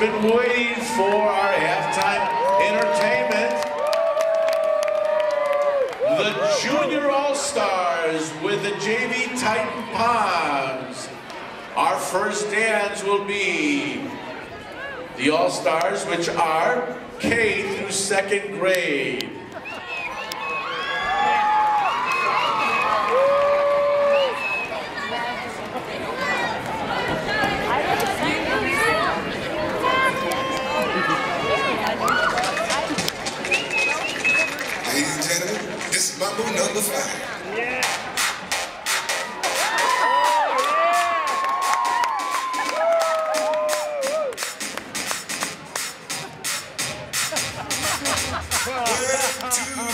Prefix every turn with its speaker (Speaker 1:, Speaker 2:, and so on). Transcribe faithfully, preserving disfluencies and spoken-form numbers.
Speaker 1: been waiting for our halftime entertainment. The Junior All-Stars with the J V Titan Pods. Our first dance will be the All-Stars, which are K through second grade.
Speaker 2: Ladies and gentlemen, this is Mambo number five. Yeah. One, two,